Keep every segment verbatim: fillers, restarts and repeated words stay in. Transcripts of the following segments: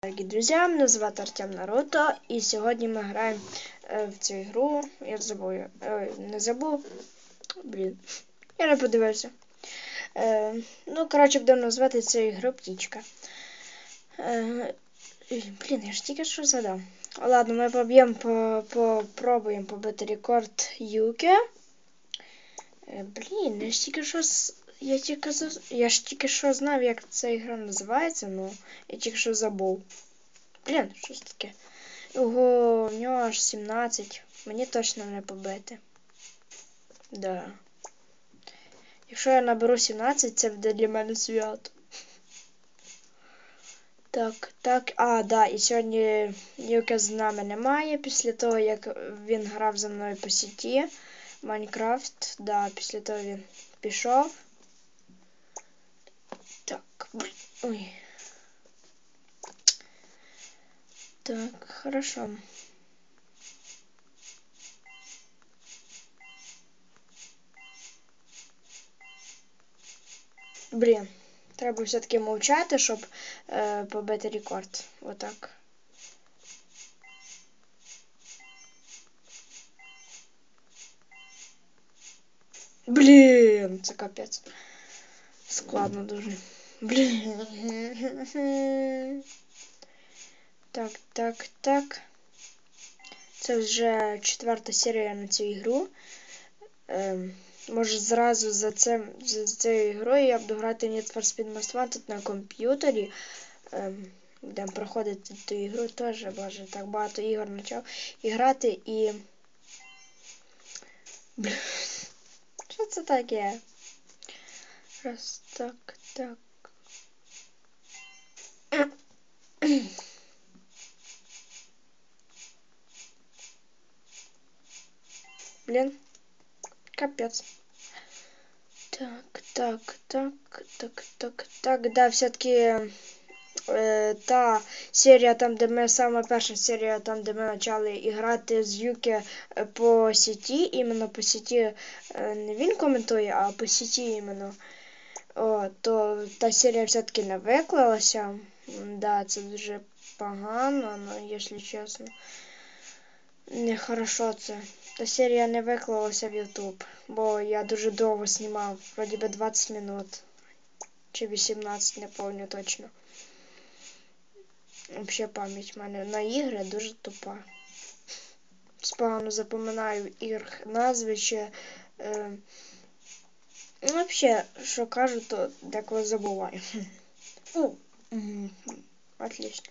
Дорогие друзья, меня зовут Артем Наруто, и сегодня мы играем э, в цю игру. Я забув, э, не забув. Блін, я не подивився. Е, ну, коротше, будемо назвати цю ігру Птічка. Е, блін, я ж тільки що задав. Ладно, ми поб'ємо, по, попробуємо побити рекорд Юки. Е, блін, я ж тільки що... Я, тільки, я ж тільки що знав, як ця ігра називається, ну, я тільки що забув. Блін, що ж таке? Ого, в нього аж сімнадцять. Мені точно не побити. Да. Якщо я наберу сімнадцять, це буде для мене свято. Так, так, а, да, і сьогодні Юки з нами немає, після того, як він грав за мною по сіті. Майнкрафт, да, після того він пішов. Так, ой. Так, хорошо. Блін, треба все-таки мовчати, щоб е, побити рекорд. Отак. Блін, це капець. Складно дуже. Блін. Так, так, так. Це вже четверта серія на цю ігру. Ем, може зразу за, цим, за цією ігрою я буду грати Need for Speed Most Wanted на комп'ютері. Ем, будемо проходити ту ігру теж, боже, так багато ігор почав і грати і... Блін. Що це таке? Раз, так, так. Блин, капец. Так, так, так, так, так, так, да, все-таки е, та серія, там, де ми, сама перша серія, там, де ми почали грати з Юки по сіті, іменно по сіті, е, не він коментує, а по сіті іменно, о, то та серія все-таки не виклалася. Да, це дуже погано, ну, якщо чесно. Нехорошо це. Та серія не виклалася в YouTube, бо я дуже довго знімав, вроді би двадцять минут. Чи вісімнадцять, не пам'ятаю точно. Взагалі пам'ять в мене на ігри дуже тупа. Погано запам'ятаю ігр назви ще. Е, ну, взагалі, що кажу, то деколи забуваю. Отлично.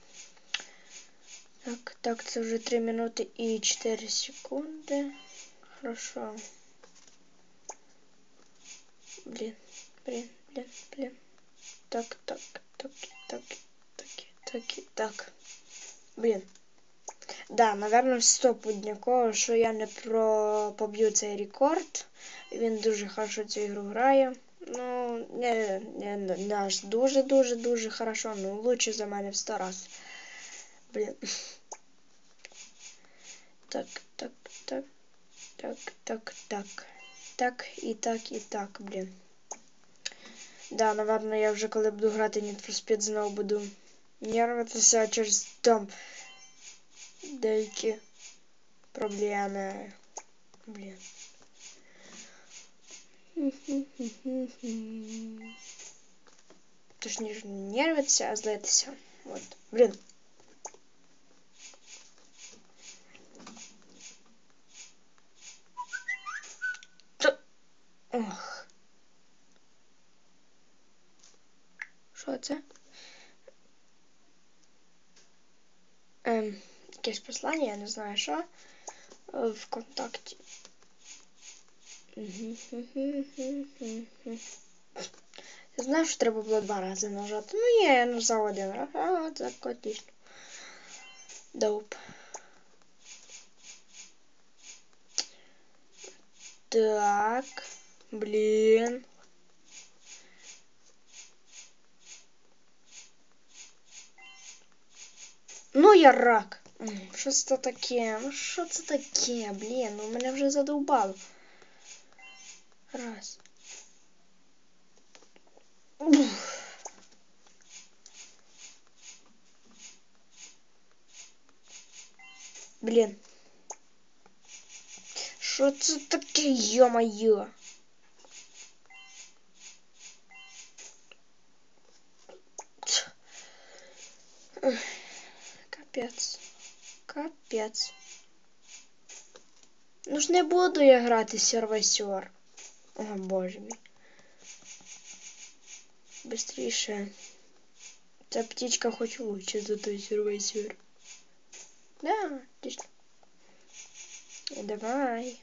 Так, так, це вже три минути і чотири секунди. Хорошо. Блин, блин, блин, блин. Так, так, так, так, так, так, так. Блин. Да, наверное, стопудняково, що я не про поб'ю цей рекорд. Він дуже хорошо цю ігру грає. Ну, не, не, не аж дуже-дуже-дуже хорошо, ну лучше за мене в сто раз. Блин. Так, так, так, так, так, так. Так, і так, і так, блін. Да, наверное, я вже коли буду грати Need for Speed, знову буду нервуватися через там деякі проблеми. Блін. Точніше, не нервитися, а злитися. От, блін. Ох. Що це? Ем, якесь послання, я не знаю що. В контакті. Я знаю, що треба було два рази нажати. Ну, я нажав один раз. А, так, отлично. Доп. Так. Блін. Ну, я рак. Що це таке? Ну, що це таке? Блін, ну мене вже задовбало. Раз. Ух. Блін. Що це таке, йо-моє? Капець. Капець. Ну ж не буду я грати сервисер. О, боже мій. Быстріше. Ця птичка хоч лучше за той сервисер. Да, отлично. Давай.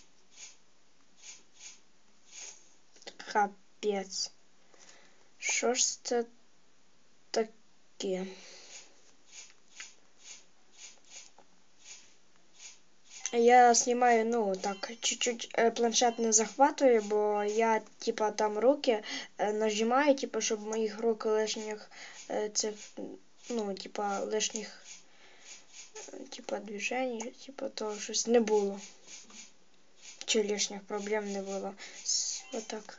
Капець. Що ж це таке? Я снимаю, ну, так, чуть-чуть э, планшет не захватываю, бо я, типа, там руки э, нажимаю, типа, щоб моїх рук лишніх э, цих, ну, типа, лишніх, типа, движень, типа, то щось не було. Чи лишніх проблем не було. Вот так.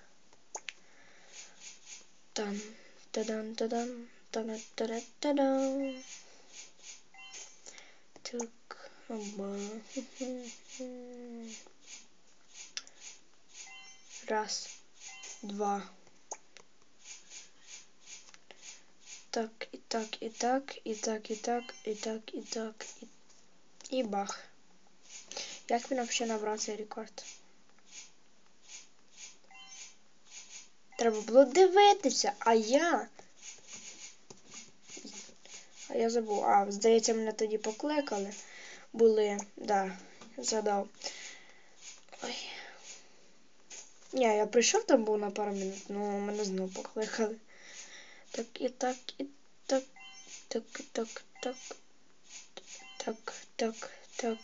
Там, тадан, тадан, тадан, тадан, тадан. Так, оба. Раз, два. Так, і так, і так, і так, і так, і так, і так, і, і бах. Як він взагалі набрав цей рекорд? Треба було дивитися, а я... А я забув. А, здається, мене тоді покликали. Були, да, згадав. Ой. Ні, я прийшов, там був на пару минут, ну мене знову покликали. Так, і так, і так, так, і так, так, так, так, так.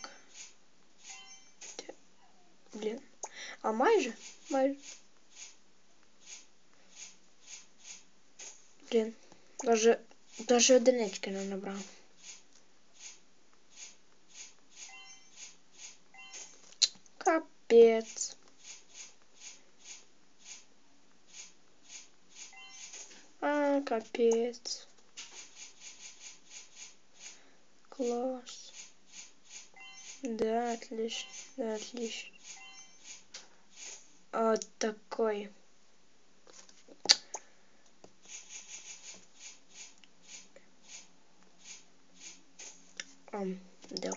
Блін. А майже? Майже. Блін. Даже, даже одинички не набрав. Капець. А, капец. Класс. Да, отлично. Да, отлично. Вот такой. Um, доп.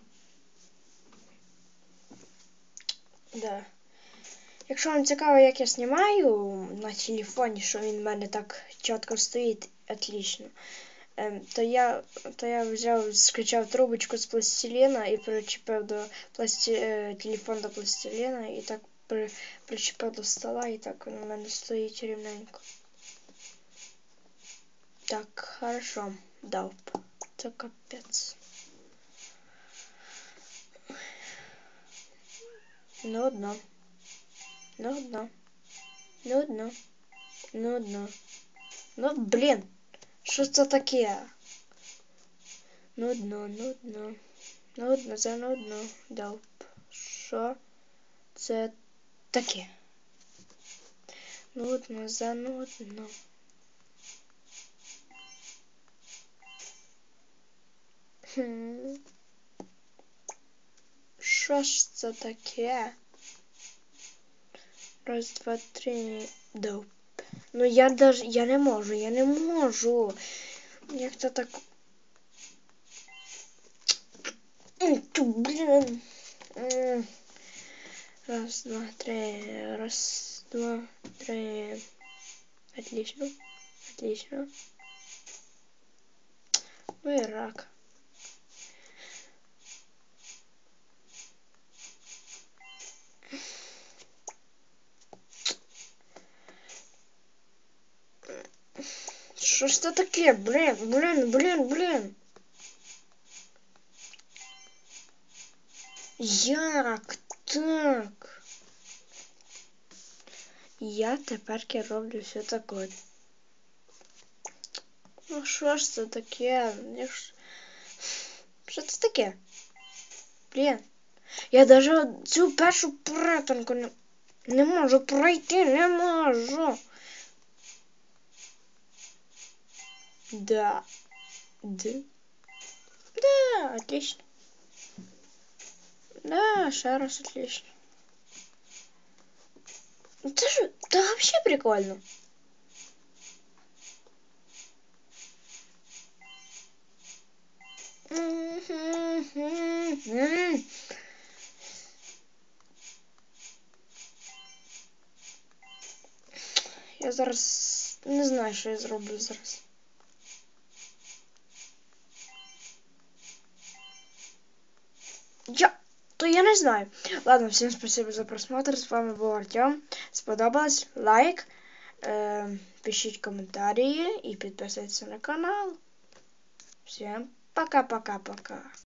Да. Якщо вам цікаво, як я знімаю на телефоні, що він в мене так чітко стоїть, отлично, то я, то я взяв, скачав трубочку з пластиліна і причепив до пласті... телефон до пластиліна і так при... причепив до стола, і так він у мене стоїть рівненько. Так, хорошо, доп. Це капець. Нудно. Нудно. Нудно. Нудно. Ну, блін. Що це таке? Нудно, нудно. Нудно, занудно. Доп. Що це таке? Нудно, занудно. Хм. Що ж це таке? Раз, два, три. Доп. Ну я даже, я не можу, я не можу. Як це так? Блин. Раз, два, три. Раз, два, три. Отлично. Отлично. Ну и рак. Что ж это такое? Блин, блин, блин, блин. Як так? Я тепер роблю все таке. Ну що ж це таке? Що це таке? Блін. Я даже цю першу перетинку не, не можу пройти, не можу. Да. Да. Да, отлично. Да, ще раз отлично. Это же, да вообще прикольно. Я зараз не знаю, що я зроблю зараз. Я... То я не знаю. Ладно, всем спасибо за просмотр. С вами был Артем. Сподобалось? Лайк, э, пишите комментарии и подписывайтесь на канал. Всем пока-пока-пока.